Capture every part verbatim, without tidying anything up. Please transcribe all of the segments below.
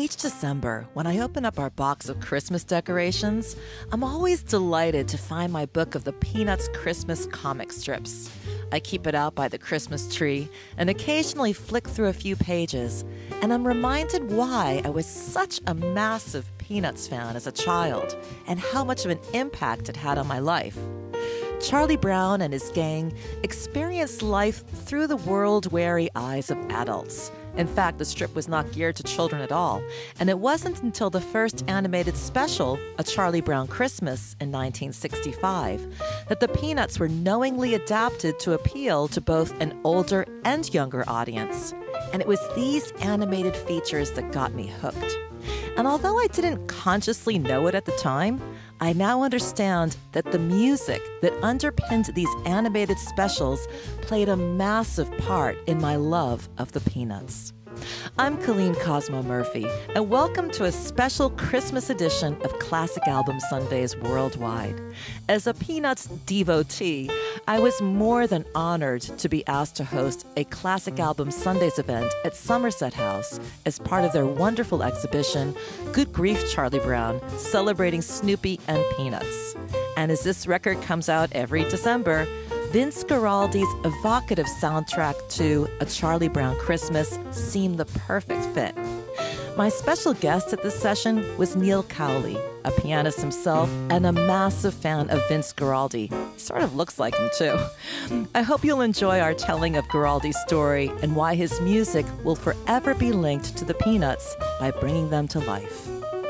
Each December, when I open up our box of Christmas decorations, I'm always delighted to find my book of the Peanuts Christmas comic strips. I keep it out by the Christmas tree and occasionally flick through a few pages, and I'm reminded why I was such a massive Peanuts fan as a child and how much of an impact it had on my life. Charlie Brown and his gang experienced life through the world-weary eyes of adults. In fact, the strip was not geared to children at all, and it wasn't until the first animated special, A Charlie Brown Christmas, in nineteen sixty-five, that the Peanuts were knowingly adapted to appeal to both an older and younger audience. And it was these animated features that got me hooked. And although I didn't consciously know it at the time, I now understand that the music that underpinned these animated specials played a massive part in my love of the Peanuts. I'm Colleen Cosmo Murphy, and welcome to a special Christmas edition of Classic Album Sundays Worldwide. As a Peanuts devotee, I was more than honored to be asked to host a Classic Album Sundays event at Somerset House as part of their wonderful exhibition, Good Grief, Charlie Brown, celebrating Snoopy and Peanuts. And as this record comes out every December, Vince Guaraldi's evocative soundtrack to A Charlie Brown Christmas seemed the perfect fit. My special guest at this session was Neil Cowley, a pianist himself and a massive fan of Vince Guaraldi. He sort of looks like him, too. I hope you'll enjoy our telling of Guaraldi's story and why his music will forever be linked to the Peanuts by bringing them to life.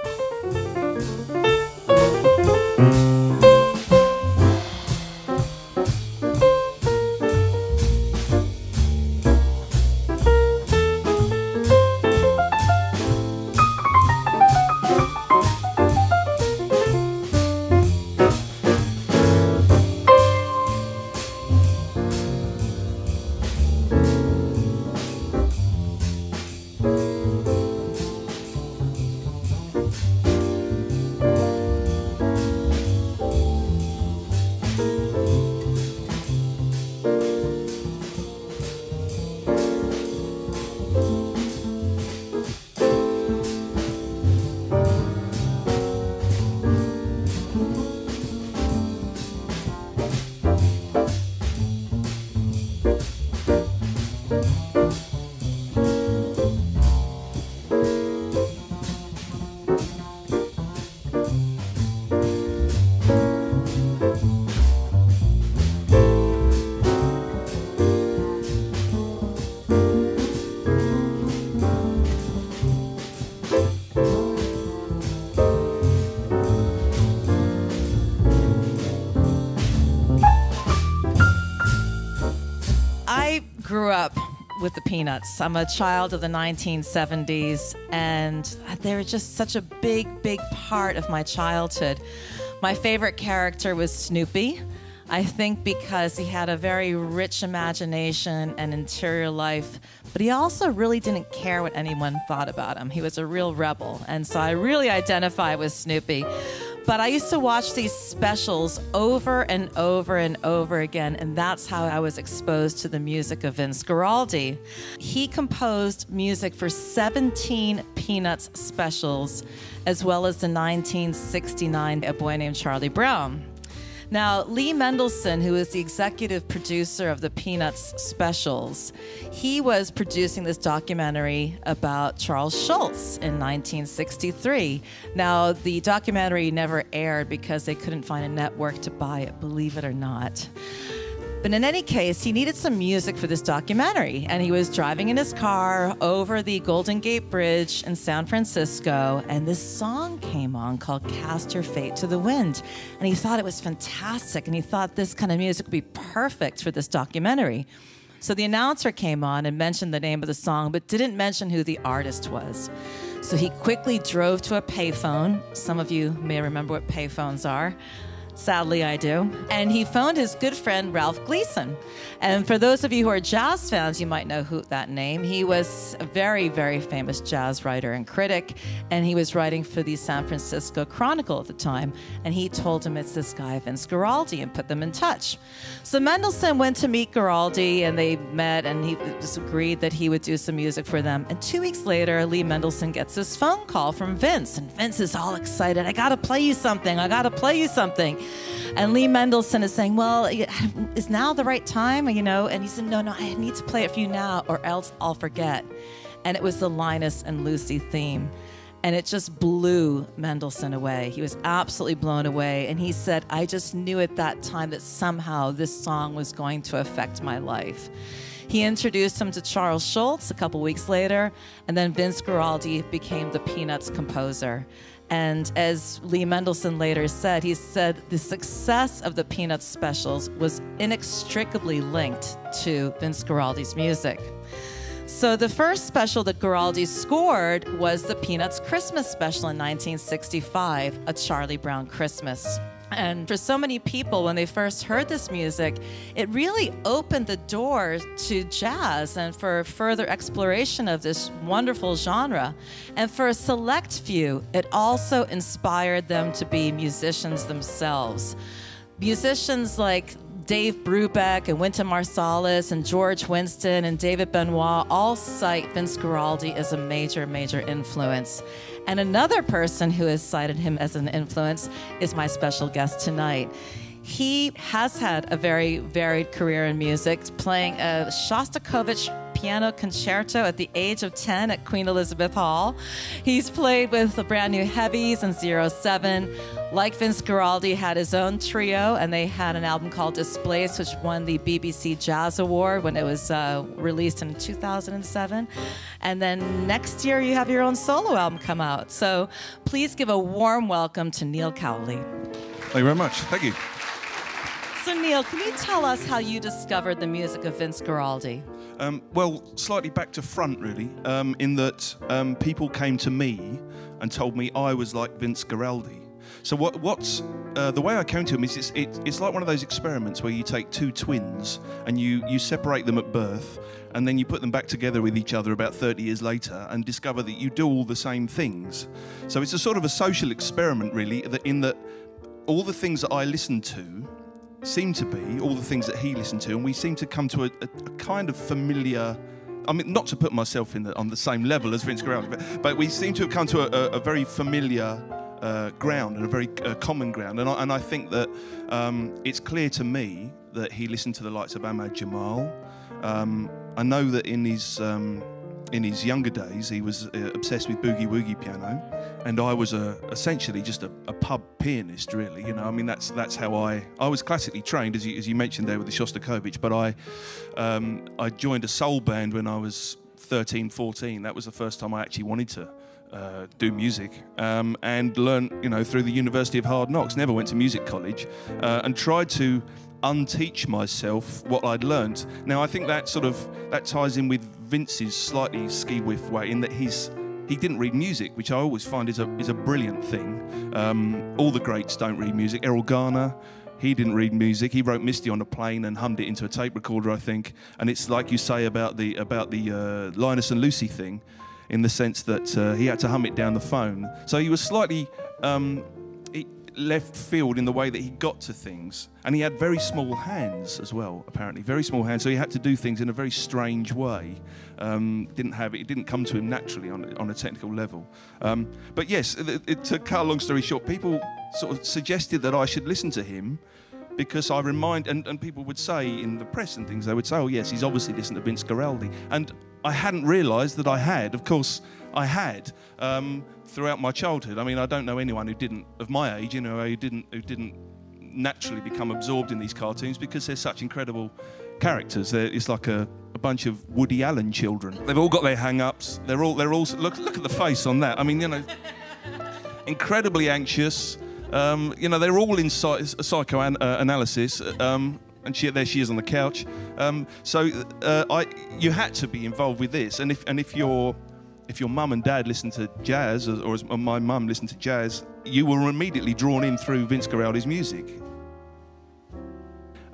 Grew up with the Peanuts. I'm a child of the nineteen seventies, and they were just such a big, big part of my childhood. My favorite character was Snoopy, I think because he had a very rich imagination and interior life, but he also really didn't care what anyone thought about him. He was a real rebel, and so I really identify with Snoopy. But I used to watch these specials over and over and over again, and that's how I was exposed to the music of Vince Guaraldi. He composed music for seventeen Peanuts specials, as well as the nineteen sixty-nine A Boy Named Charlie Brown. Now, Lee Mendelson, who is the executive producer of the Peanuts specials, he was producing this documentary about Charles Schulz in nineteen sixty-three. Now, the documentary never aired because they couldn't find a network to buy it, believe it or not. But in any case, he needed some music for this documentary, and he was driving in his car over the Golden Gate Bridge in San Francisco, and this song came on called Cast Your Fate to the Wind, and he thought it was fantastic, and he thought this kind of music would be perfect for this documentary. So the announcer came on and mentioned the name of the song, but didn't mention who the artist was. So he quickly drove to a payphone. Some of you may remember what payphones are. Sadly, I do. And he phoned his good friend, Ralph Gleason. And for those of you who are jazz fans, you might know who that name. He was a very, very famous jazz writer and critic, and he was writing for the San Francisco Chronicle at the time. And he told him it's this guy, Vince Guaraldi, and put them in touch. So Mendelssohn went to meet Guaraldi, and they met, and he just agreed that he would do some music for them. And two weeks later, Lee Mendelssohn gets this phone call from Vince, and Vince is all excited. I gotta play you something, I gotta play you something. And Lee Mendelssohn is saying, well, is now the right time, you know? And he said, no, no, I need to play it for you now or else I'll forget. And it was the Linus and Lucy theme. And it just blew Mendelssohn away. He was absolutely blown away. And he said, I just knew at that time that somehow this song was going to affect my life. He introduced him to Charles Schulz a couple weeks later, and then Vince Guaraldi became the Peanuts composer. And as Lee Mendelssohn later said, he said the success of the Peanuts specials was inextricably linked to Vince Guaraldi's music. So the first special that Guaraldi scored was the Peanuts Christmas special in nineteen sixty-five, A Charlie Brown Christmas. And for so many people, when they first heard this music, it really opened the door to jazz and for further exploration of this wonderful genre. And for a select few, it also inspired them to be musicians themselves. Musicians like Dave Brubeck and Wynton Marsalis and George Winston and David Benoit all cite Vince Guaraldi as a major, major influence. And another person who has cited him as an influence is my special guest tonight. He has had a very varied career in music, playing a Shostakovich piano concerto at the age of ten at Queen Elizabeth Hall. He's played with the Brand New Heavies and zero seven. Like Vince Guaraldi, had his own trio, and they had an album called Displaced, which won the B B C Jazz Award when it was uh, released in two thousand seven. And then next year, you have your own solo album come out. So please give a warm welcome to Neil Cowley. Thank you very much. Thank you. So Neil, can you tell us how you discovered the music of Vince Guaraldi? Um, well, slightly back to front, really, um, in that um, people came to me and told me I was like Vince Guaraldi. So what, what's uh, the way I came to him is it's, it, it's like one of those experiments where you take two twins and you, you separate them at birth, and then you put them back together with each other about thirty years later and discover that you do all the same things. So it's a sort of a social experiment, really, that in that all the things that I listen to seem to be all the things that he listened to, and we seem to come to a, a, a kind of familiar, I mean, not to put myself in the, on the same level as Vince Guaraldi, but, but we seem to have come to a, a, a very familiar uh, ground and a very uh, common ground. And I, and I think that um, it's clear to me that he listened to the likes of Ahmad Jamal. Um, I know that in his um, in his younger days, he was uh, obsessed with boogie woogie piano, and I was a, essentially just a, a pub pianist, really. You know, I mean, that's that's how I I was classically trained, as you as you mentioned there with the Shostakovich. But I um, I joined a soul band when I was thirteen, fourteen. That was the first time I actually wanted to uh, do music, um, and learn, you know, through the University of Hard Knocks. Never went to music college, uh, and tried to unteach myself what I'd learned. Now, I think that sort of that ties in with Vince's slightly ski-whiff way, in that he's he didn't read music, which I always find is a is a brilliant thing. Um, all the greats don't read music. Errol Garner, he didn't read music. He wrote Misty on a plane and hummed it into a tape recorder, I think. And it's like you say about the about the uh, Linus and Lucy thing, in the sense that uh, he had to hum it down the phone. So he was slightly um, left field in the way that he got to things, and he had very small hands as well, apparently very small hands, so he had to do things in a very strange way. Um, didn't have it, it didn't come to him naturally on, on a technical level. Um, but yes, it, it, to cut a long story short, people sort of suggested that I should listen to him, because I remind, and, and people would say in the press and things, they would say, oh yes, he's obviously listened to Vince Guaraldi. And I hadn't realised that I had. Of course, I had um, throughout my childhood. I mean, I don't know anyone who didn't, of my age, you know, who didn't, who didn't naturally become absorbed in these cartoons, because they're such incredible characters. They're, it's like a, a bunch of Woody Allen children. They've all got their hang-ups. They're all, they're all. Look, look at the face on that. I mean, you know, incredibly anxious. Um, you know, they're all in psy psychoanalysis, um, and she, there she is on the couch. Um, so uh, I, you had to be involved with this, and if and if your if your mum and dad listened to jazz, or, or as my mum listened to jazz, you were immediately drawn in through Vince Guaraldi's music.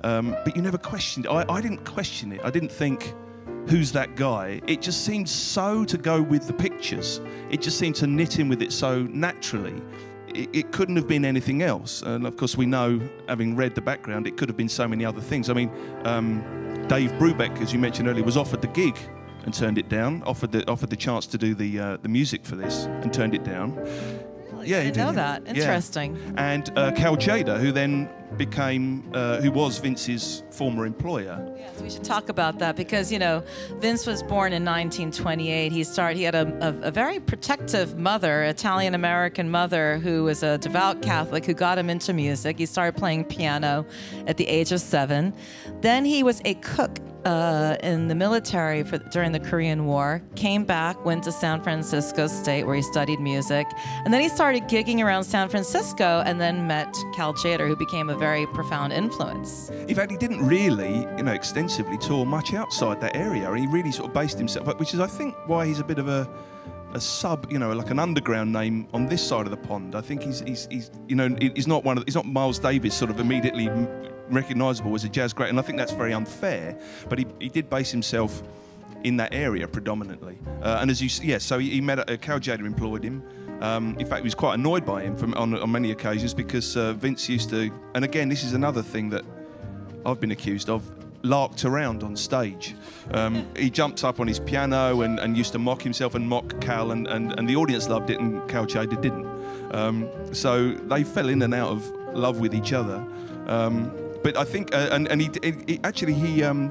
Um, but you never questioned it. I, I didn't question it. I didn't think, who's that guy? It just seemed so to go with the pictures. It just seemed to knit in with it so naturally. It, it couldn't have been anything else. And of course, we know, having read the background, it could have been so many other things. I mean, um, Dave Brubeck, as you mentioned earlier, was offered the gig and turned it down. Offered the offered the chance to do the uh, the music for this and turned it down. Really? Yeah, I he didn't did. know that. Interesting. Yeah. And uh, Cal Tjader, who then became, uh, who was Vince's former employer. Yes, we should talk about that because, you know, Vince was born in nineteen twenty-eight. He started. He had a, a, a very protective mother, Italian-American mother, who was a devout Catholic who got him into music. He started playing piano at the age of seven. Then he was a cook Uh, in the military for, during the Korean War, came back, went to San Francisco State where he studied music, and then he started gigging around San Francisco and then met Cal Tjader, who became a very profound influence. In fact, he didn't really, you know, extensively tour much outside that area. He really sort of based himself up, which is, I think, why he's a bit of a, a sub, you know, like an underground name on this side of the pond. I think he's, he's, he's you know, he's not one of, he's not Miles Davis, sort of immediately recognisable as a jazz great, and I think that's very unfair. But he, he did base himself in that area predominantly. Uh, and as you, yes, yeah, so he, he met uh, Cal Tjader employed him. Um, in fact, he was quite annoyed by him from, on, on many occasions because uh, Vince used to, and again, this is another thing that I've been accused of, larked around on stage. Um, he jumped up on his piano and, and used to mock himself and mock Cal, and, and, and the audience loved it, and Cal Tjader didn't. Um, so they fell in and out of love with each other. Um, but I think, uh, and, and he, he actually he um,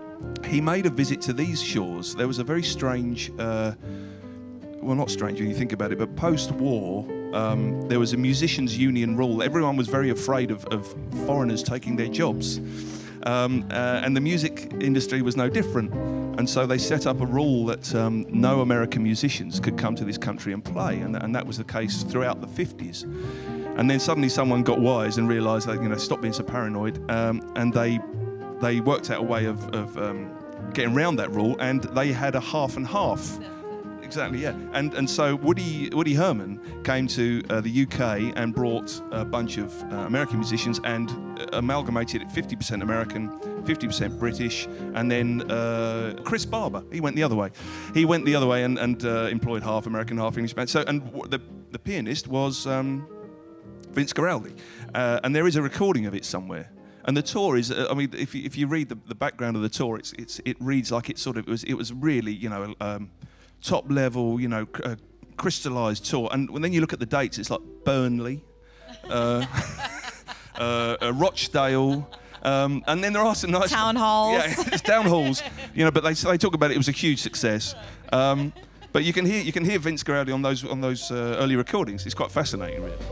he made a visit to these shores. There was a very strange, uh, well, not strange when you think about it, but post-war, um, there was a musicians' union rule. Everyone was very afraid of, of foreigners taking their jobs. Um, uh, and the music industry was no different. And so they set up a rule that um, no American musicians could come to this country and play. And, and that was the case throughout the fifties. And then suddenly someone got wise and realised that, you know, stop being so paranoid. Um, and they they worked out a way of, of um, getting around that rule. And they had a half and half. Exactly, yeah. And and so Woody Woody Herman came to uh, the U K and brought a bunch of uh, American musicians and uh, amalgamated it fifty percent American, fifty percent British, and then uh, Chris Barber, he went the other way. He went the other way and, and uh, employed half American, half English band. So, and w- the the pianist was um, Vince Guaraldi, uh, and there is a recording of it somewhere. And the tour is, uh, I mean, if you, if you read the, the background of the tour, it's it's it reads like it sort of it was it was really, you know. Um, top level, you know, uh, crystallised tour. And when then you look at the dates, it's like Burnley, uh, uh, uh, Rochdale, um, and then there are some nice town halls. Yeah, it's town halls. You know, but they they talk about it. It was a huge success. Um, but you can hear you can hear Vince Guaraldi on those on those uh, early recordings. It's quite fascinating, really.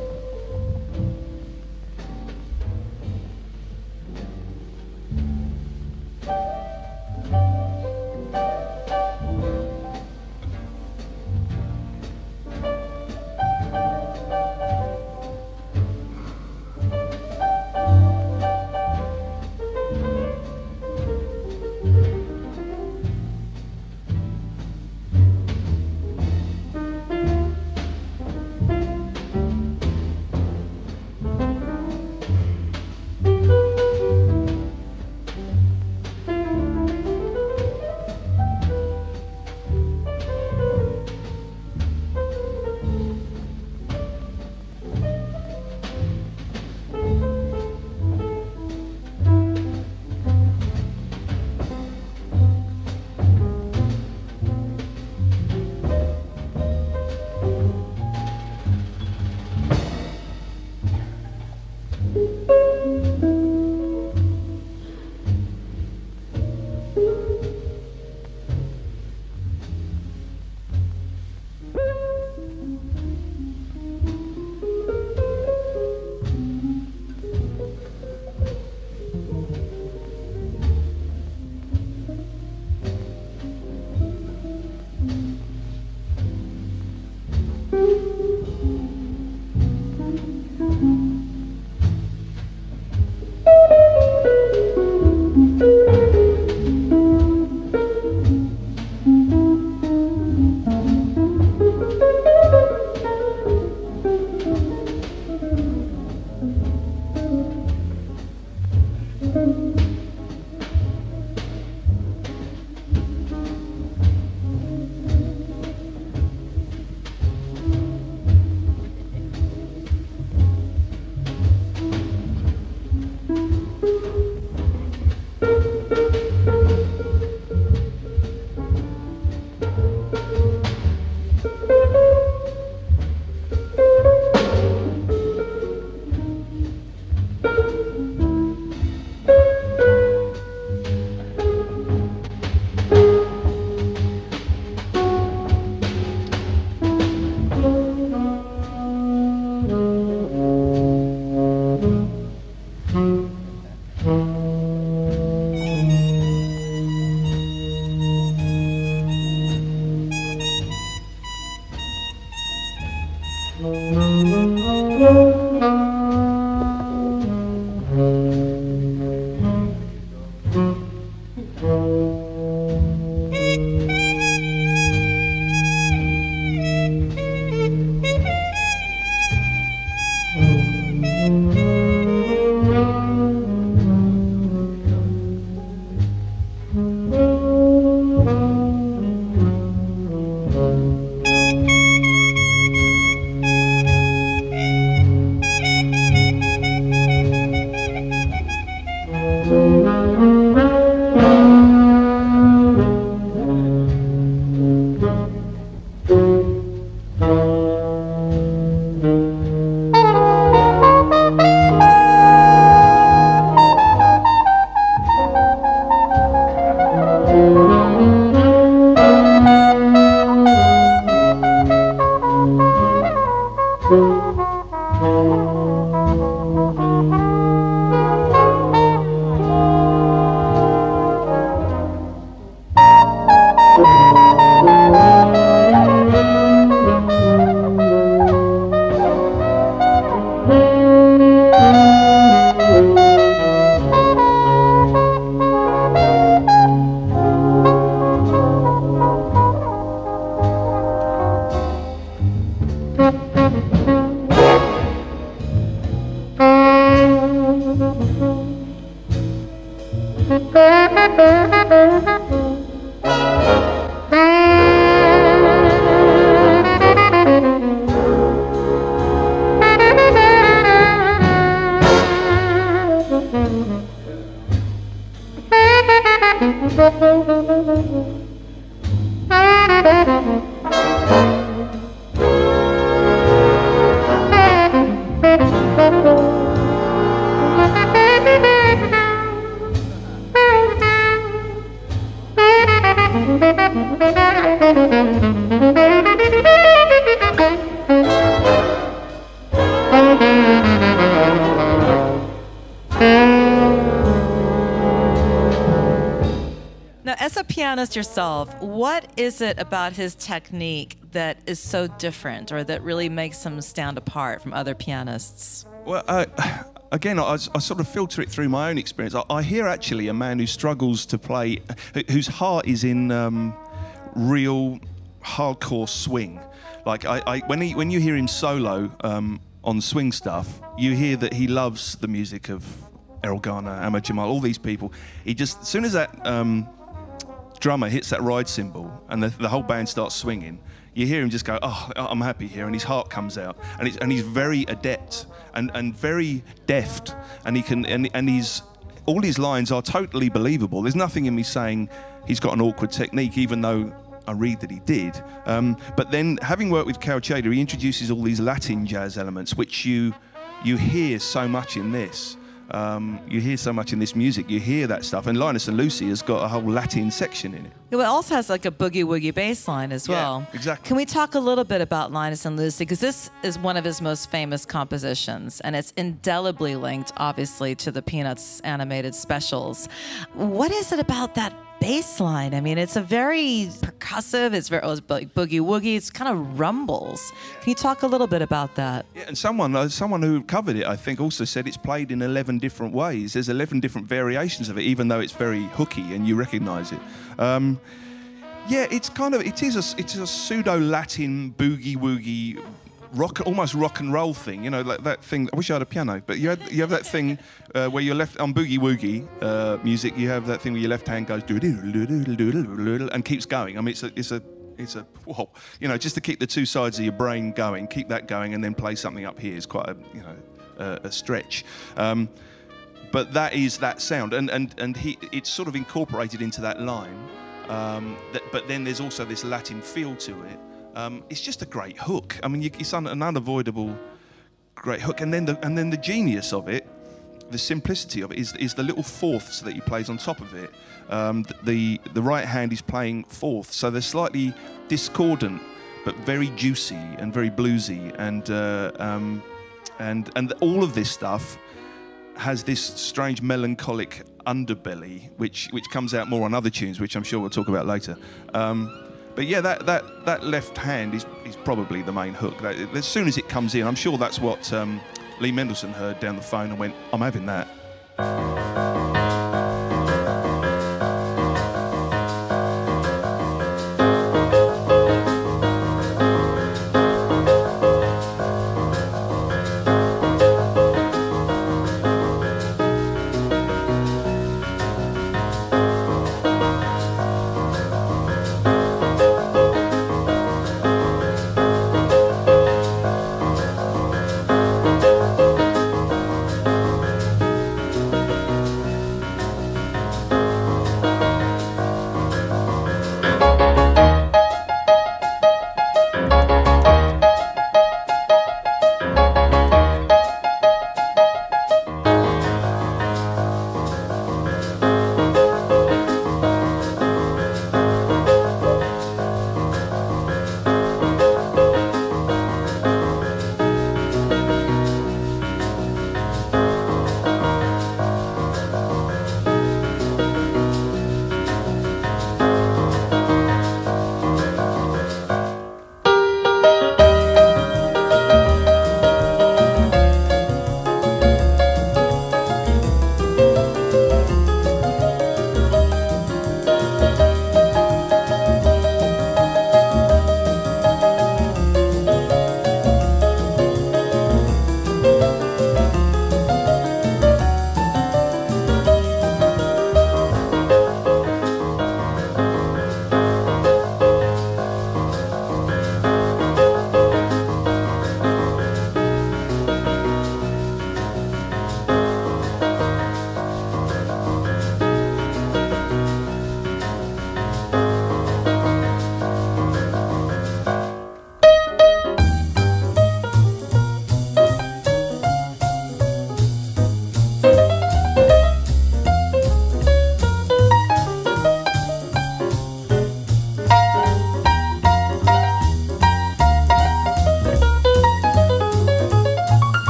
Now, as a pianist yourself, what is it about his technique that is so different or that really makes him stand apart from other pianists? Well, uh, again, I, I sort of filter it through my own experience. I, I hear actually a man who struggles to play, whose heart is in um, real hardcore swing. Like I, I, when he, when you hear him solo um, on swing stuff, you hear that he loves the music of Errol Garner, Ahmad Jamal, all these people. He just, as soon as that um, drummer hits that ride cymbal and the, the whole band starts swinging, you hear him just go, oh, I'm happy here, and his heart comes out, and it's, and he's very adept and, and very deft, and he can and, and he's all his lines are totally believable. There's nothing in me saying he's got an awkward technique, even though I read that he did. Um, but then, having worked with Cowley, he introduces all these Latin jazz elements, which you you hear so much in this. Um, you hear so much in this music. You hear that stuff, and Linus and Lucy has got a whole Latin section in it. It also has like a boogie woogie bass line as well. Yeah, exactly. Can we talk a little bit about Linus and Lucy? Because this is one of his most famous compositions, and it's indelibly linked, obviously, to the Peanuts animated specials. What is it about that bass line? I mean, it's a very percussive, it's very it's like boogie woogie, it's kind of rumbles. Can you talk a little bit about that? Yeah, and someone uh, someone who covered it, I think, also said it's played in eleven different ways. There's eleven different variations of it, even though it's very hooky and you recognise it. Um, yeah, it's kind of it is a it's a pseudo Latin boogie woogie. Rock, almost rock and roll thing, you know, like that thing. I wish I had a piano, but you had, you have that thing uh, where your left on boogie woogie uh, music. You have that thing where your left hand goes and keeps going. I mean, it's a, it's a, it's a, whoa, you know, just to keep the two sides of your brain going, keep that going, and then play something up here is quite a, you know, a, a stretch. Um, but that is that sound, and and and he, it's sort of incorporated into that line. Um, that, but then there's also this Latin feel to it. Um, it's just a great hook. I mean, you, it's un, an unavoidable great hook. And then the and then the genius of it, the simplicity of it, is is the little fourths that he plays on top of it. Um, the the right hand is playing fourths, so they're slightly discordant, but very juicy and very bluesy. And uh, um, and and all of this stuff has this strange melancholic underbelly, which which comes out more on other tunes, which I'm sure we'll talk about later. Um, But yeah, that, that, that left hand is, is probably the main hook. That, as soon as it comes in, I'm sure that's what um, Lee Mendelssohn heard down the phone and went, I'm having that.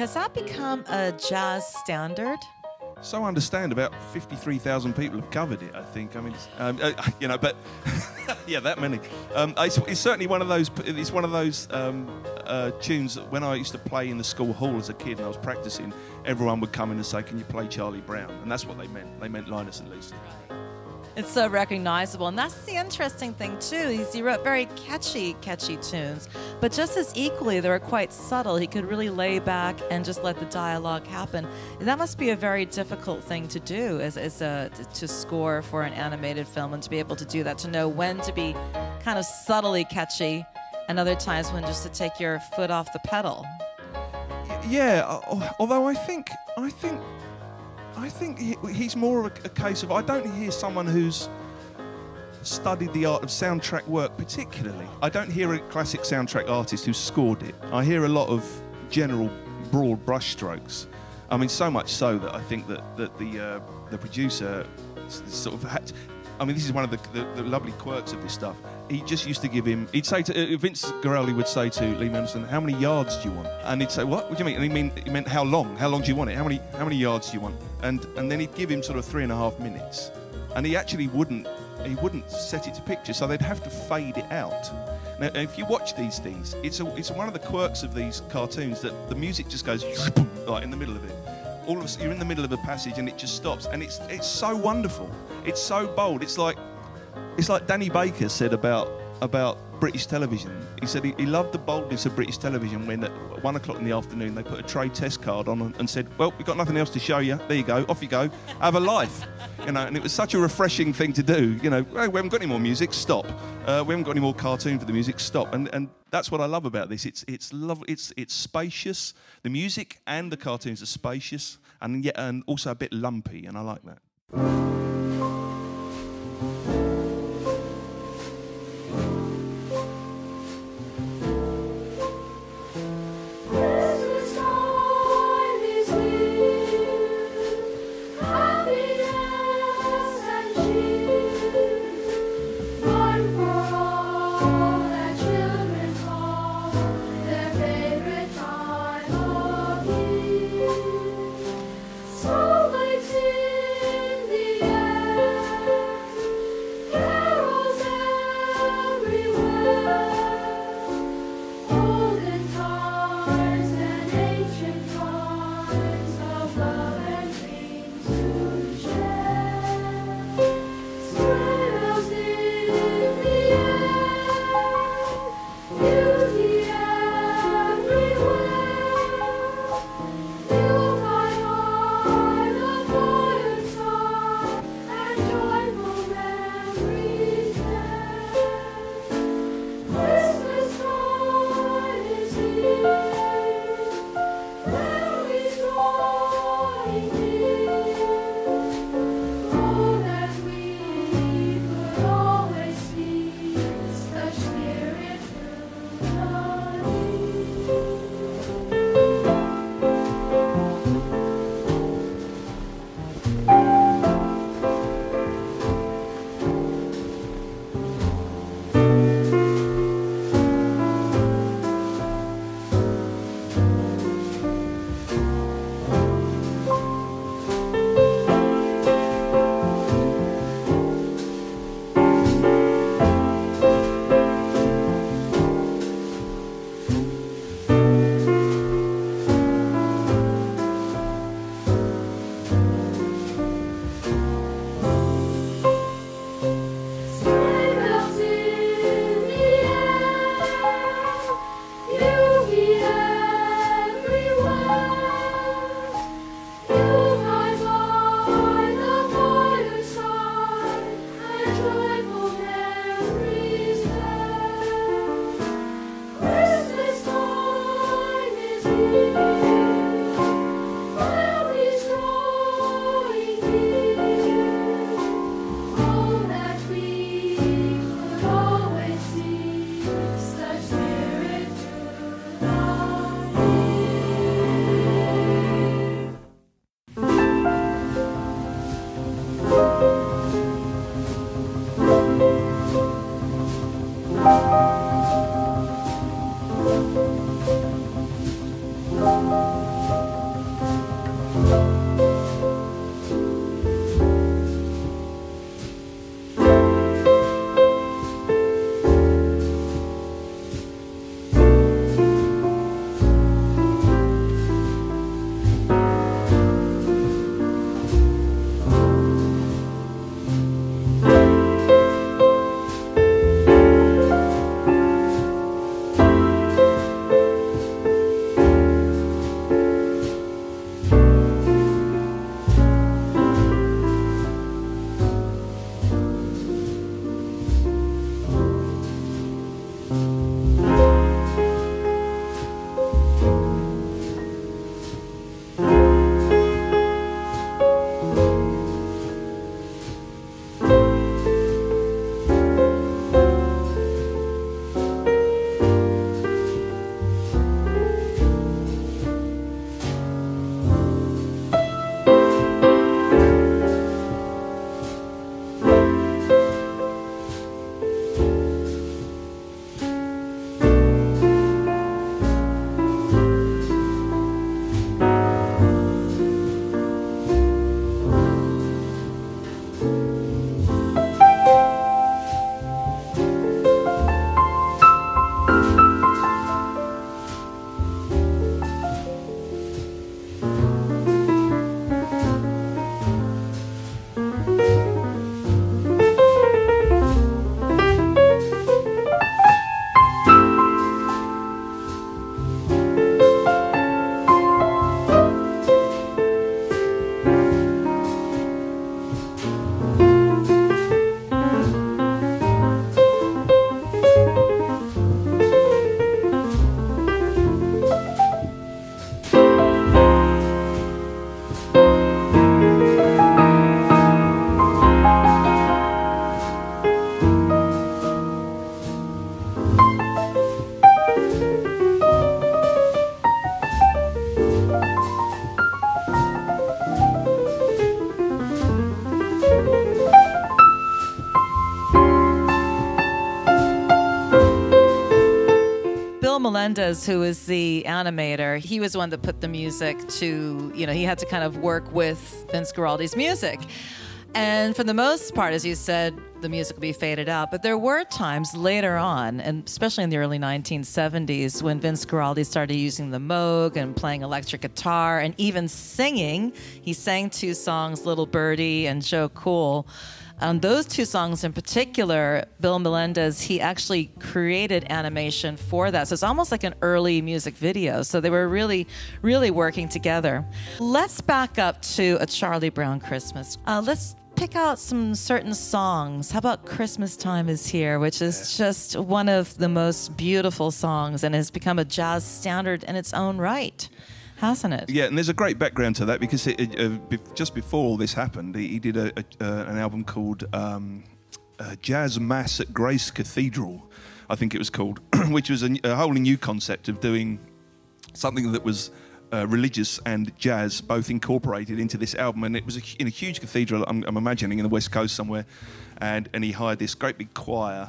has that become a jazz standard? So I understand about fifty-three thousand people have covered it, I think. I mean, it's, um, uh, you know, but yeah, that many. Um, it's, it's certainly one of those. It's one of those um, uh, tunes that when I used to play in the school hall as a kid and I was practicing, everyone would come in and say, "Can you play Charlie Brown?" And that's what they meant. They meant Linus and Lisa. It's so recognizable, and that's the interesting thing too. Is he wrote very catchy, catchy tunes, but just as equally, they were quite subtle. He could really lay back and just let the dialogue happen. And that must be a very difficult thing to do, as, as a to score for an animated film, and to be able to do that, to know when to be kind of subtly catchy, and other times when just to take your foot off the pedal. Yeah, although I think I think. I think he, he's more of a, a case of, I don't hear someone who's studied the art of soundtrack work particularly. I don't hear a classic soundtrack artist who scored it. I hear a lot of general broad brushstrokes. I mean, so much so that I think that, that the uh, the producer sort of had to, I mean, this is one of the, the, the lovely quirks of this stuff. He just used to give him, he'd say to, uh, Vince Guaraldi would say to Lee Mendelsohn, "How many yards do you want?" And he'd say, "What? What do you mean?" And he, mean, he meant, "How long? How long do you want it? How many, how many yards do you want?" And, and then he'd give him sort of three and a half minutes. And he actually wouldn't, he wouldn't set it to picture, so they'd have to fade it out. Now, if you watch these things, it's, a, it's one of the quirks of these cartoons that the music just goes like in the middle of it. All of a sudden, you're in the middle of a passage and it just stops, and it's it's so wonderful. It's so bold. It's like it's like Danny Baker said about about British television. He said he, he loved the boldness of British television when at one o'clock in the afternoon they put a trade test card on and said, "Well, we've got nothing else to show you. There you go. Off you go. Have a life." You know, and it was such a refreshing thing to do. You know, hey, we haven't got any more music. Stop. Uh, we haven't got any more cartoon for the music. Stop. And and that's what I love about this. It's it's lovely. It's it's spacious. The music and the cartoons are spacious, and yet and also a bit lumpy, and I like that. So late in the Melendez, who was the animator, he was the one that put the music to, you know, he had to kind of work with Vince Guaraldi's music. And for the most part, as you said, the music will be faded out. But there were times later on, and especially in the early nineteen seventies, when Vince Guaraldi started using the Moog and playing electric guitar and even singing. He sang two songs, Little Birdie and Joe Cool. On those two songs in particular, Bill Melendez, he actually created animation for that. So it's almost like an early music video. So they were really, really working together. Let's back up to A Charlie Brown Christmas. Uh, let's pick out some certain songs. How about Christmas Time Is Here, which is just one of the most beautiful songs and has become a jazz standard in its own right, hasn't it? Yeah, and there's a great background to that because it, it, uh, be, just before all this happened, he, he did a, a, uh, an album called um, uh, Jazz Mass at Grace Cathedral, I think it was called, which was a, a wholly new concept of doing something that was Uh, religious and jazz both incorporated into this album, and it was a, in a huge cathedral, I'm, I'm imagining, in the West Coast somewhere, and, and he hired this great big choir,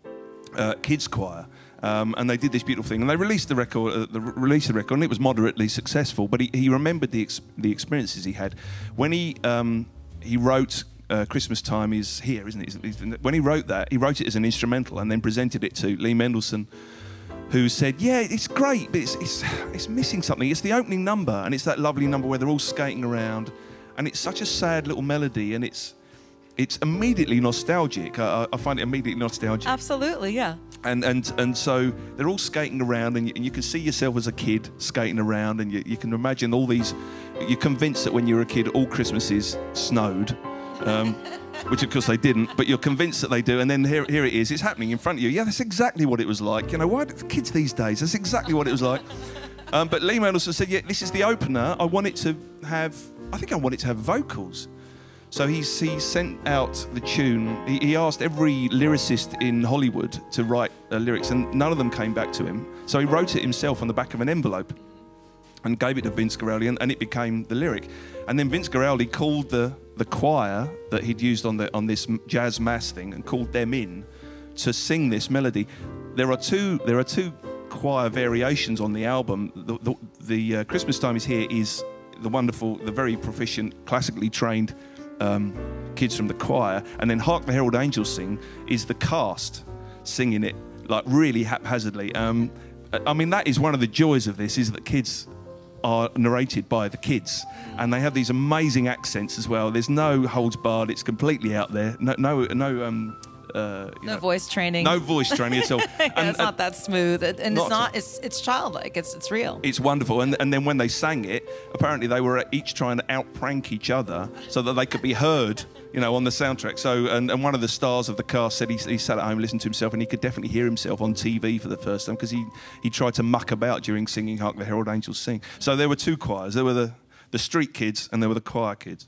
uh, kids choir, um, and they did this beautiful thing, and they released the record, uh, the released the record, and it was moderately successful. But he, he remembered the ex the experiences he had when he um, he wrote. Uh, Christmas Time Is Here, isn't it? When he wrote that, he wrote it as an instrumental and then presented it to Lee Mendelssohn, who said, yeah, it's great, but it's, it's, it's missing something. It's the opening number, and it's that lovely number where they're all skating around, and it's such a sad little melody, and it's it's immediately nostalgic. I, I find it immediately nostalgic. Absolutely, yeah. And and and so they're all skating around, and you, and you can see yourself as a kid skating around, and you, you can imagine all these. You're convinced that when you were a kid, all Christmases snowed. Um, which of course they didn't, but you're convinced that they do, and then here, here it is, it's happening in front of you. Yeah, that's exactly what it was like. You know, why do the kids these days, that's exactly what it was like. Um, but Lee Mendelssohn said, yeah, this is the opener. I want it to have, I think I want it to have vocals. So he's, he sent out the tune. He, he asked every lyricist in Hollywood to write uh, lyrics, and none of them came back to him. So he wrote it himself on the back of an envelope and gave it to Vince Guaraldi, and, and it became the lyric. And then Vince Guaraldi called the the choir that he'd used on the on this jazz mass thing and called them in to sing this melody. There are two there are two choir variations on the album. The, the, the uh, Christmas Time Is Here is the wonderful, the very proficient, classically trained um, kids from the choir, and then Hark the Herald Angels Sing is the cast singing it like really haphazardly. Um, I mean, that is one of the joys of this, is that kids are narrated by the kids, and they have these amazing accents as well. There's no holds barred. It's completely out there. No, no, no. Um, uh, no know, voice training. No voice training at all. yeah, and, it's not that smooth, and it's not not. It's it's childlike. It's it's real. It's wonderful. And and then when they sang it, apparently they were each trying to outprank each other so that they could be heard, you know, on the soundtrack. So, and, and one of the stars of the cast said he, he sat at home, listened to himself, and he could definitely hear himself on T V for the first time because he, he tried to muck about during singing Hark the Herald Angels Sing. So there were two choirs. There were the, the street kids and there were the choir kids.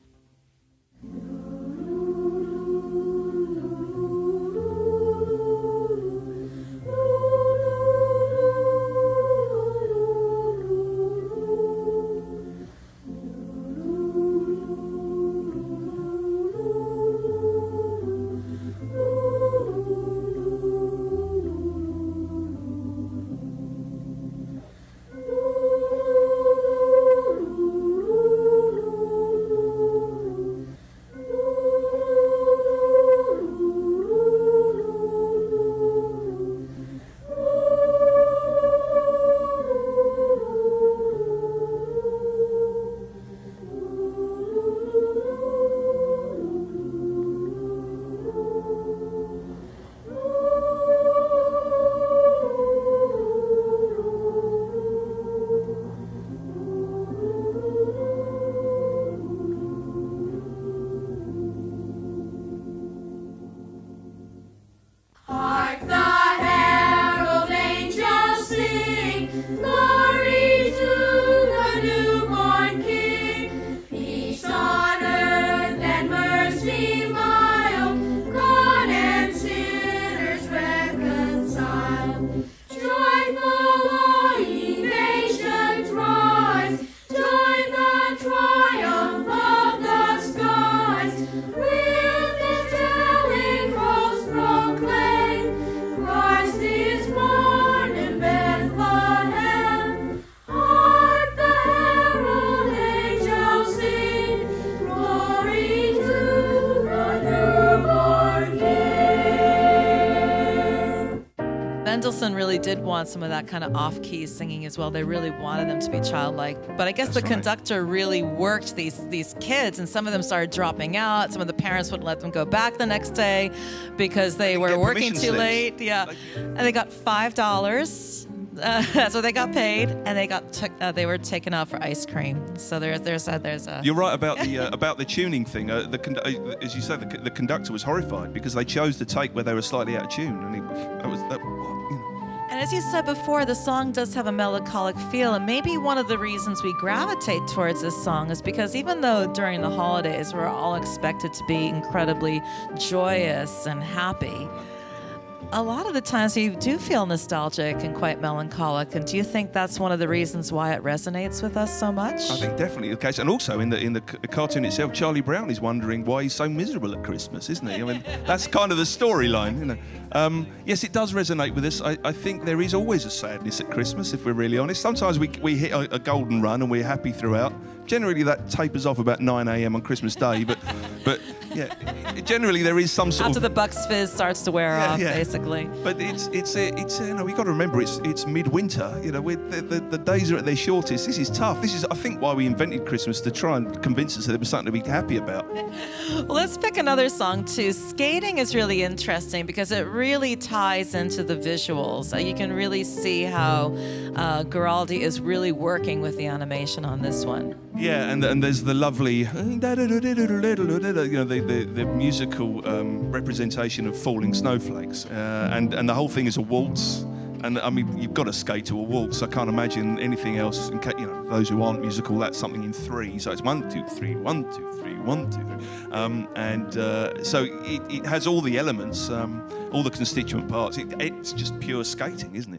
Mendelssohn really did want some of that kind of off-key singing as well. They really wanted them to be childlike. But I guess That's the right. conductor really worked these these kids, and some of them started dropping out. Some of the parents wouldn't let them go back the next day because they were get working permission too slips. late. Yeah, and they got five dollars. Uh, that's what they got paid, and they got took, uh, they were taken out for ice cream. So there's there's a, there's a. You're right about the uh, about the tuning thing. Uh, the con- uh, as you said, the, the conductor was horrified because they chose to take where they were slightly out of tune, and he, that was that. You know. And as you said before, the song does have a melancholic feel, and maybe one of the reasons we gravitate towards this song is because even though during the holidays we're all expected to be incredibly joyous and happy, a lot of the times you do feel nostalgic and quite melancholic. And do you think that's one of the reasons why it resonates with us so much? I think definitely the case, and also in the in the c- cartoon itself, Charlie Brown is wondering why he's so miserable at Christmas, isn't he? I mean, that's kind of the storyline, you know. Um, yes, it does resonate with us. I, I think there is always a sadness at Christmas, if we're really honest. Sometimes we we hit a, a golden run and we're happy throughout. Generally, that tapers off about nine a.m. on Christmas Day, but but yeah, generally there is some sort After of the Bucks fizz starts to wear Yeah, off, yeah. basically. But it's it's it's you know, we got to remember it's it's midwinter. You know, we're, the, the the days are at their shortest. This is tough. This is I think why we invented Christmas, to try and convince us that there was something to be happy about. Well, let's pick another song too. Skating is really interesting because it really ties into the visuals. Uh, you can really see how uh, Guaraldi is really working with the animation on this one. Yeah, and and there's the lovely you know the the, the musical um, representation of falling snowflakes, uh, and and the whole thing is a waltz. And I mean, you've got to skate to a waltz. I can't imagine anything else. In case, you know, those who aren't musical, that's something in three. So it's one, two, three, one, two, three, one, two, three. Um, and uh, so it, it has all the elements, um, all the constituent parts. It, it's just pure skating, isn't it?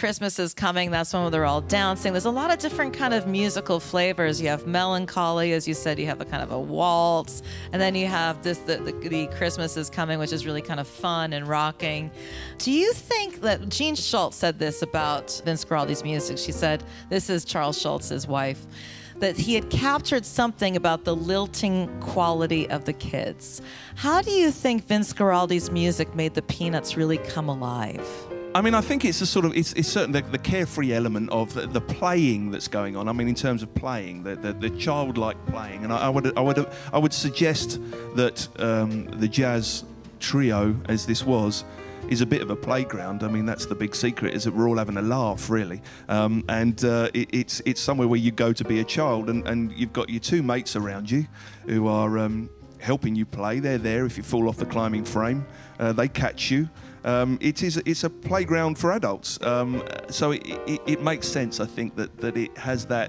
Christmas is Coming, that's when they're all dancing. There's a lot of different kind of musical flavors. You have melancholy, as you said, you have a kind of a waltz, and then you have this, the, the, the Christmas is Coming, which is really kind of fun and rocking. Do you think that, Jean Schulz said this about Vince Guaraldi's music, she said, this is Charles Schulz's wife, that he had captured something about the lilting quality of the kids. How do you think Vince Guaraldi's music made the Peanuts really come alive? I mean, I think it's a sort of, it's, it's certainly the, the carefree element of the, the playing that's going on. I mean, in terms of playing, the, the, the childlike playing. And I, I would I would, I would suggest that um, the jazz trio, as this was, is a bit of a playground. I mean, that's the big secret, is that we're all having a laugh, really. Um, and uh, it, it's, it's somewhere where you go to be a child, and, and you've got your two mates around you who are um, helping you play. They're there if you fall off the climbing frame. Uh, they catch you. Um, it is it's a playground for adults, um, so it, it, it makes sense, I think, that, that it has that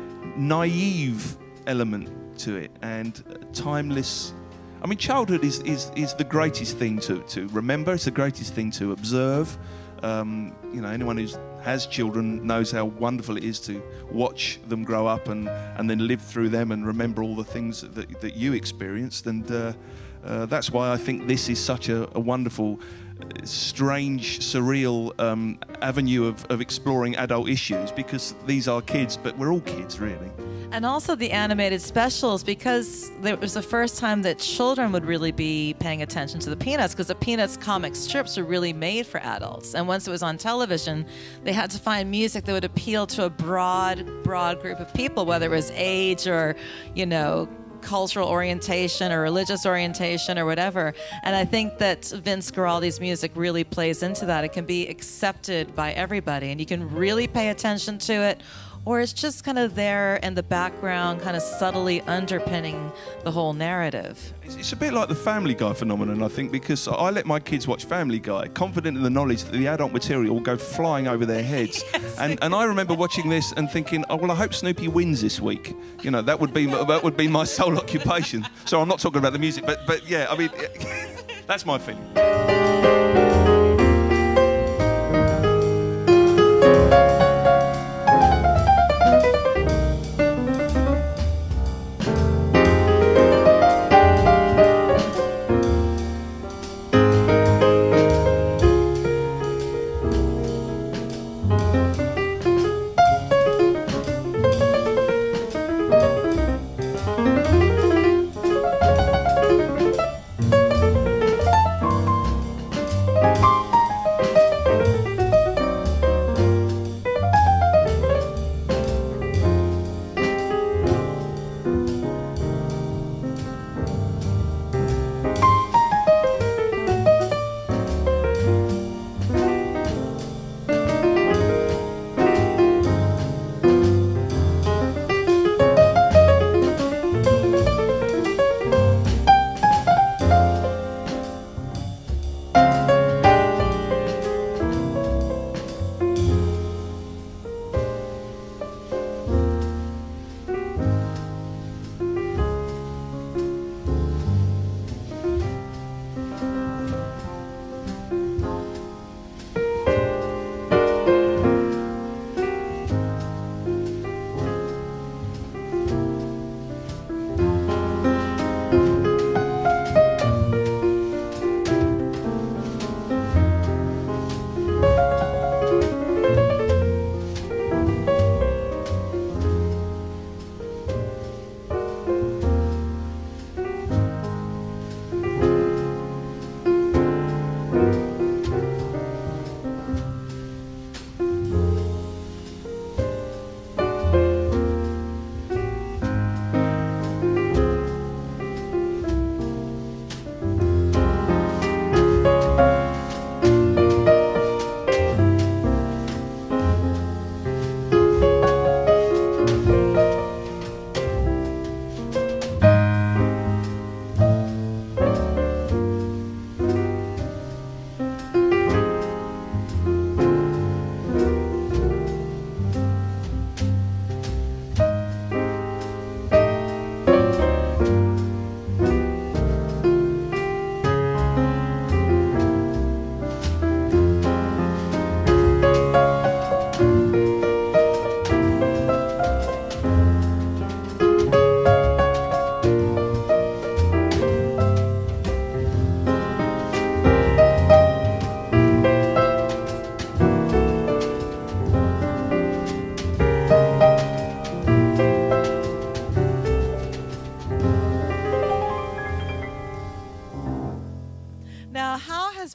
naive element to it and timeless. I mean, childhood is, is, is the greatest thing to, to remember. It's the greatest thing to observe. Um, you know, anyone who has children knows how wonderful it is to watch them grow up and, and then live through them and remember all the things that, that you experienced. And uh, uh, that's why I think this is such a, a wonderful, strange, surreal um, avenue of, of exploring adult issues, because these are kids, but we're all kids, really. And also the animated specials, because it was the first time that children would really be paying attention to the Peanuts, because the Peanuts comic strips were really made for adults. And once it was on television, they had to find music that would appeal to a broad, broad group of people, whether it was age or, you know, cultural orientation or religious orientation or whatever. And I think that Vince Guaraldi's music really plays into that. It can be accepted by everybody, and you can really pay attention to it, or it's just kind of there in the background, kind of subtly underpinning the whole narrative. It's, it's a bit like the Family Guy phenomenon, I think, because I let my kids watch Family Guy, confident in the knowledge that the adult material will go flying over their heads. Yes. And, and I remember watching this and thinking, oh, well, I hope Snoopy wins this week. You know, that would be, that would be my sole occupation. So I'm not talking about the music, but, but yeah, I mean, that's my feeling.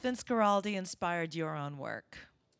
Vince Guaraldi inspired your own work?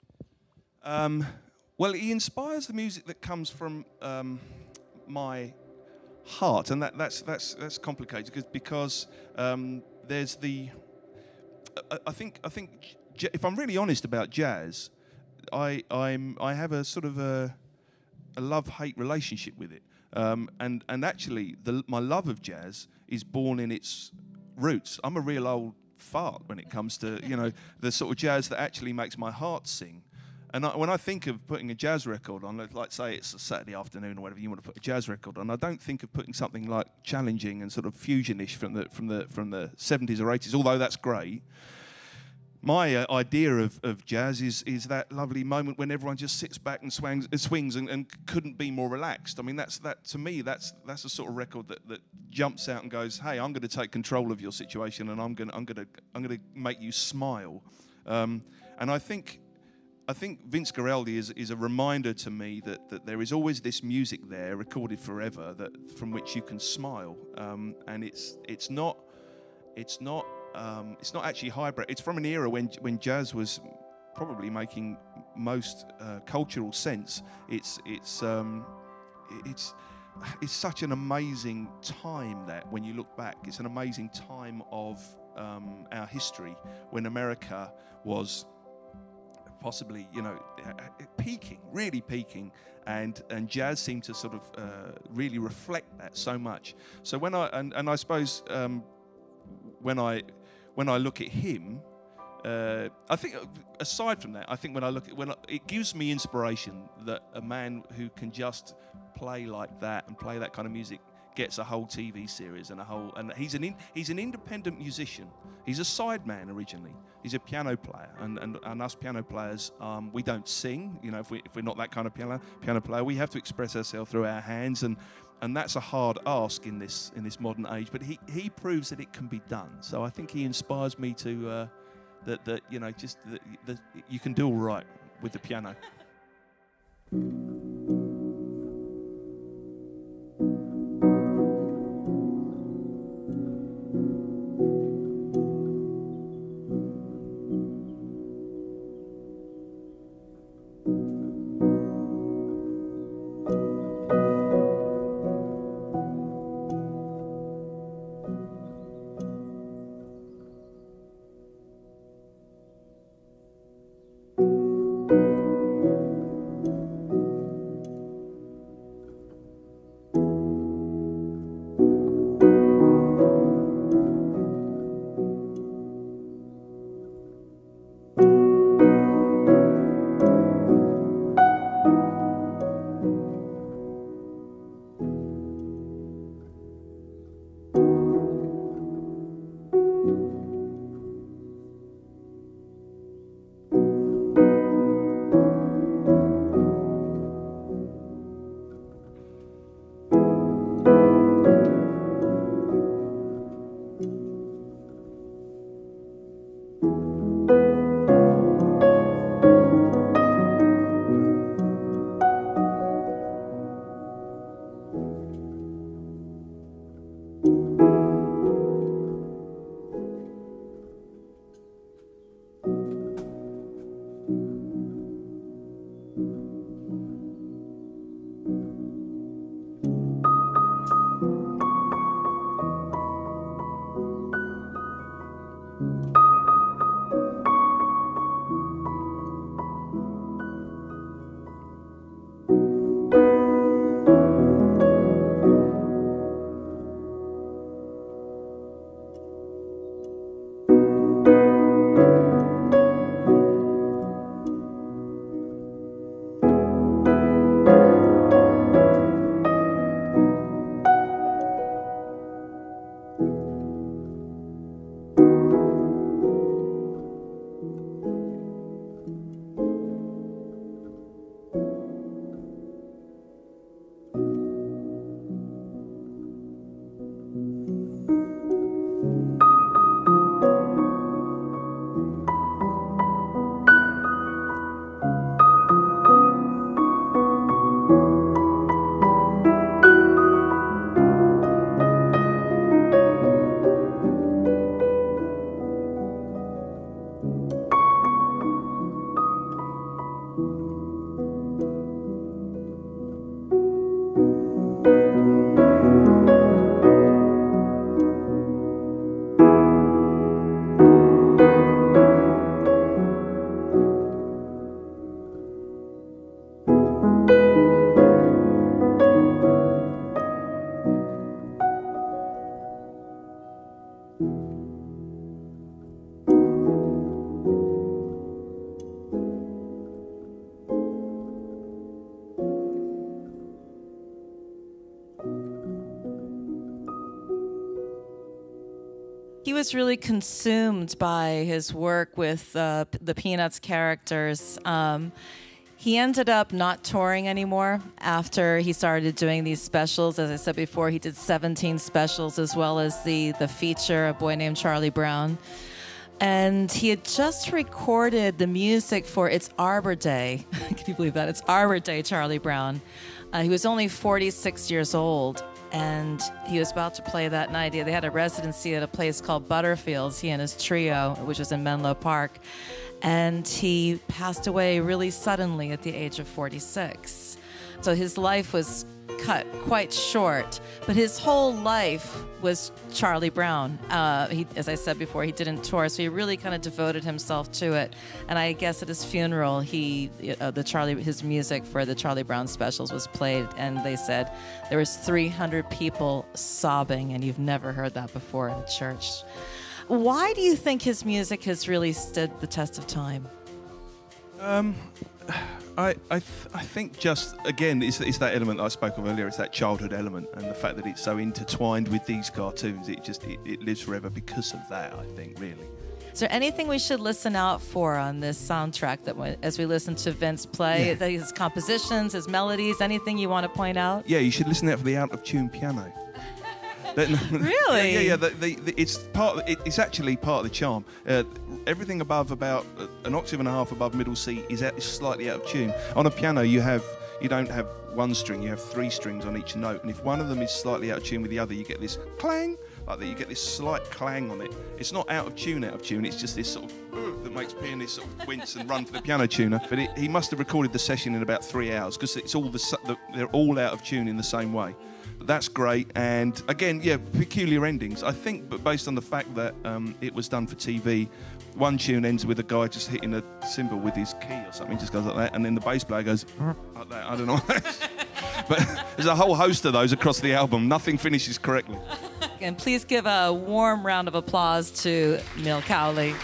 Um, well, he inspires the music that comes from um, my heart, and that, that's that's that's complicated because because um, there's the. I, I think I think j- if I'm really honest about jazz, I I'm I have a sort of a a love-hate relationship with it, um, and and actually the, my love of jazz is born in its roots. I'm a real old fart when it comes to you know the sort of jazz that actually makes my heart sing. And I, when I think of putting a jazz record on, like say it's a Saturday afternoon or whatever, you want to put a jazz record on, I don't think of putting something like challenging and sort of fusionish from the from the from the seventies or eighties, although that's great. My uh, idea of, of jazz is is that lovely moment when everyone just sits back and swings, uh, swings and, and couldn't be more relaxed. I mean, that's that to me. That's that's the sort of record that, that jumps out and goes, "Hey, I'm going to take control of your situation, and I'm going I'm going to I'm going to make you smile." Um, and I think I think Vince Guaraldi is is a reminder to me that that there is always this music there, recorded forever, that from which you can smile. Um, and it's it's not it's not. Um, it's not actually hybrid. It's from an era when when jazz was probably making most uh, cultural sense. It's it's um, it's it's such an amazing time that when you look back, it's an amazing time of um, our history when America was possibly you know peaking, really peaking, and and jazz seemed to sort of uh, really reflect that so much. So when I and, and I suppose um, when I When I look at him, uh, I think aside from that, I think when I look at when I, it gives me inspiration that a man who can just play like that and play that kind of music gets a whole T V series and a whole and he's an in, he's an independent musician. He's a sideman originally. He's a piano player, and and, and us piano players, um, we don't sing. You know, if we if we're not that kind of piano piano player, we have to express ourselves through our hands and. And that's a hard ask in this in this modern age, but he, he proves that it can be done. So I think he inspires me to uh, that that you know just that, that you can do all right with the piano. he was really consumed by his work with uh, the Peanuts characters. Um, he ended up not touring anymore after he started doing these specials. As I said before, he did seventeen specials, as well as the, the feature, A Boy Named Charlie Brown. And he had just recorded the music for It's Arbor Day. Can you believe that? It's Arbor Day, Charlie Brown. Uh, he was only forty-six years old, and he was about to play that night. They had a residency at a place called Butterfields, he and his trio, which was in Menlo Park. And he passed away really suddenly at the age of forty-six. So his life was cut quite short, but his whole life was Charlie Brown. Uh, he, as I said before, he didn't tour, so he really kind of devoted himself to it. And I guess at his funeral, he, uh, the Charlie, his music for the Charlie Brown specials was played, and they said there was three hundred people sobbing, and you've never heard that before in a church. Why do you think his music has really stood the test of time? Um. I I, th I think just again it's, it's that element that I spoke of earlier. It's that childhood element, and the fact that it's so intertwined with these cartoons. It just it, it lives forever because of that. I think really. Is there anything we should listen out for on this soundtrack that we, as we listen to Vince play, yeah. his compositions, his melodies? Anything you want to point out? Yeah, you should listen out for the out of tune piano. Really? Yeah, yeah. The, the, the, it's part. Of, it, it's actually part of the charm. Uh, everything above about uh, an octave and a half above middle C is, out, is slightly out of tune. On a piano, you have you don't have one string. You have three strings on each note, and if one of them is slightly out of tune with the other, you get this clang like that. You get this slight clang on it. It's not out of tune, out of tune. It's just this sort of uh, that makes pianists sort of wince and run for the piano tuner. But it, he must have recorded the session in about three hours because it's all the, the they're all out of tune in the same way. That's great, and again, yeah, peculiar endings. I think, but based on the fact that um, it was done for T V, one tune ends with a guy just hitting a cymbal with his key or something, just goes like that, and then the bass player goes like that. I don't know. But there's a whole host of those across the album. Nothing finishes correctly. And please give a warm round of applause to Neil Cowley.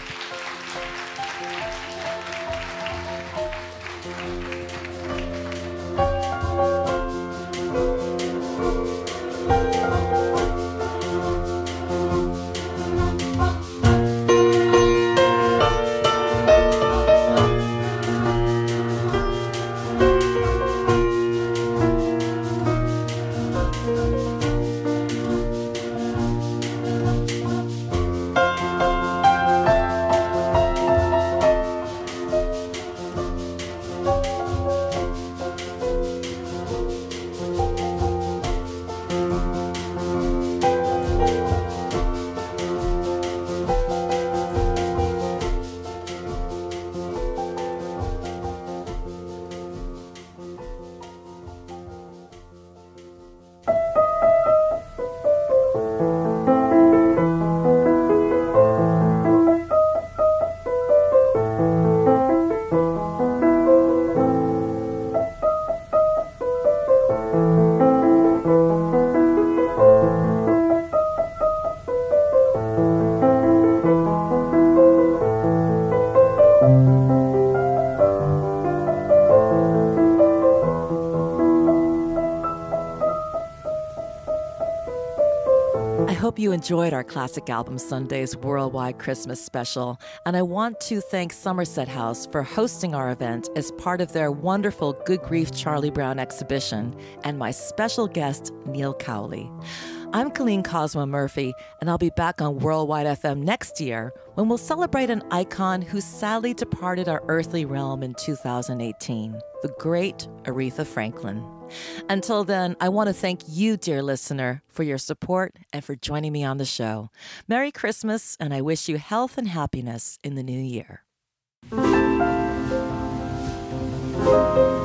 hope you enjoyed our Classic Album Sundays Worldwide Christmas Special, and I want to thank Somerset House for hosting our event as part of their wonderful Good Grief Charlie Brown exhibition, and my special guest, Neil Cowley. I'm Colleen Cosmo Murphy, and I'll be back on Worldwide F M next year when we'll celebrate an icon who sadly departed our earthly realm in two thousand eighteen, the great Aretha Franklin. Until then, I want to thank you, dear listener, for your support and for joining me on the show. Merry Christmas, and I wish you health and happiness in the new year.